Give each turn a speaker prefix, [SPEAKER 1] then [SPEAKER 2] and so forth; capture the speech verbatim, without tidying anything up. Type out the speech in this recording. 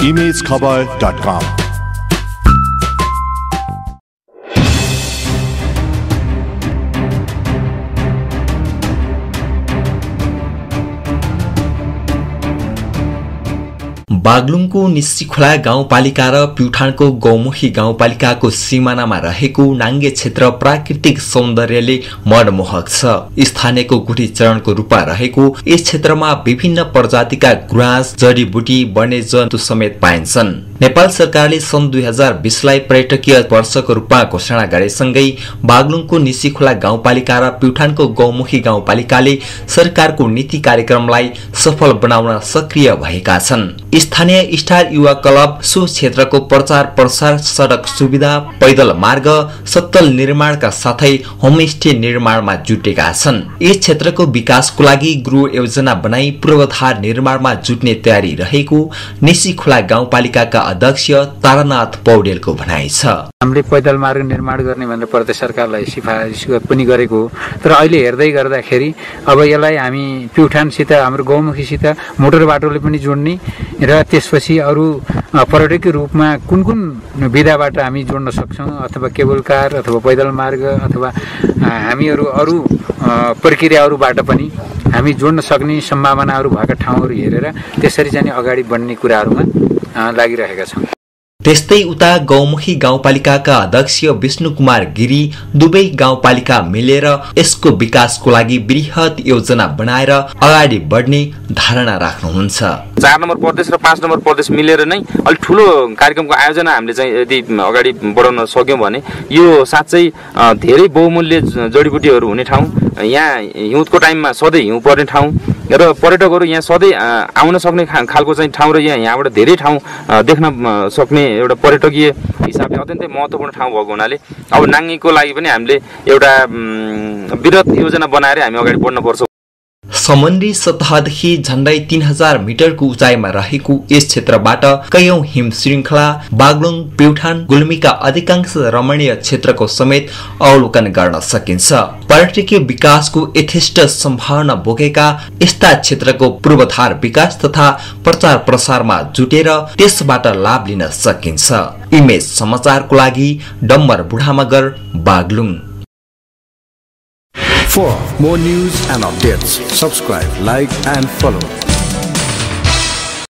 [SPEAKER 1] Image खबर dot कम।
[SPEAKER 2] बागलुङको निस्सीखोला गाउँपालिका र प्युठानको गौमुखी गाउँपालिकाको सिमानामा रहेको नाङ्गे क्षेत्र प्राकृतिक सौन्दर्यले मनमोहक छ। स्थानीयको गुठी चरणको रूपमा रहेको यस क्षेत्रमा विभिन्न प्रजातिका गुराँस, जडीबुटी, वन्यजन्तु समेत पाइन्छन्। नेपाल सरकारले सन् दुई हजार बीसलाई पर्यटकीय वर्षको रूपमा घोषणा गरेसँगै बागलुङको निस्सीखोला गाउँपालिका र प्युठानको गौमुखी गाउँपालिकाले सरकारको नीति कार्यक्रमलाई सफल बनाउन सक्रिय भएका छन्। स्थानीय स्टार युवा क्लब सो क्षेत्रको प्रचार प्रसार, सडक सुविधा, पैदल मार्ग, सत्तल निर्माणका साथै होमस्टे निर्माणमा जुटेका छन्। यस क्षेत्रको विकासको लागि गृह योजना बनाई पूर्वाधार निर्माणमा जुट्ने तयारी रहेको निस्सीखोला गाउँपालिकाका अध्यक्ष तारानाथ पौडेलको भनाइ छ।
[SPEAKER 3] हामीले पैदल मार्ग निर्माण गर्ने भनेर प्रदेश सरकारलाई सिफारिस पनि गरेको हो, तर अहिले हेर्दै गर्दाखेरि अब यसलाई हामी प्युठानसित, हाम्रो गौमुखीसित मोटर बाटोले पनि जोड्ने र त्यसपछि अरू पर्यटकीय रूपमा कुन कुन विधाबाट हामी जोड्न सक्छौँ, अथवा केबल कार अथवा पैदल मार्ग अथवा हामीहरू अरू प्रक्रियाहरूबाट पनि हामी जोड्न सक्ने सम्भावनाहरू भएका ठाउँहरू हेरेर त्यसरी चाहिँ अगाडि बढ्ने कुराहरूमा लागिरहेका छौँ।
[SPEAKER 2] त्यस्तै उता गौमुखी गाउँपालिकाका अध्यक्ष विष्णु कुमार गिरी दुवै गाउँपालिका मिलेर यसको विकासको लागि बृहत योजना बनाएर अगाडि बढ्ने धारणा राख्नुहुन्छ।
[SPEAKER 4] चार नम्बर प्रदेश र पाँच नम्बर प्रदेश मिलेर नै अलिक ठुलो कार्यक्रमको आयोजना हामीले चाहिँ यदि अगाडि बढाउन सक्यौँ भने यो साँच्चै धेरै बहुमूल्य जडीबुटीहरू हुने ठाउँ, यहाँ हिउँदको टाइममा सधैँ हिउँ पर्ने ठाउँ र पर्यटकहरू यहाँ सधैँ आउन सक्ने खालको चाहिँ ठाउँ र यहाँ यहाँबाट धेरै ठाउँ देख्न सक्ने एउटा पर्यटकीय हिसाबले अत्यन्तै महत्त्वपूर्ण ठाउँ भएको हुनाले अब नाङ्गेको लागि पनि हामीले एउटा वृहत योजना बनाएर हामी अगाडि बढ्नुपर्छ।
[SPEAKER 2] समुद्री सतहदेखि झण्डै तीन हजार मिटरको उचाइमा रहेको यस क्षेत्रबाट कैयौं हिम श्रृङ्खला, बागलुङ, प्युठान, गुल्मीका अधिकांश रमणीय क्षेत्रको समेत अवलोकन गर्न सकिन्छ। पर्यटकीय विकासको यथेष्ट सम्भावना बोकेका यस्ता क्षेत्रको पूर्वाधार विकास तथा प्रचार प्रसारमा जुटेर त्यसबाट लाभ लिन सकिन्छ। इमेज समाचारको लागि Dambar बुढामगर, Baglung.
[SPEAKER 1] For more news and updates, subscribe, like and follow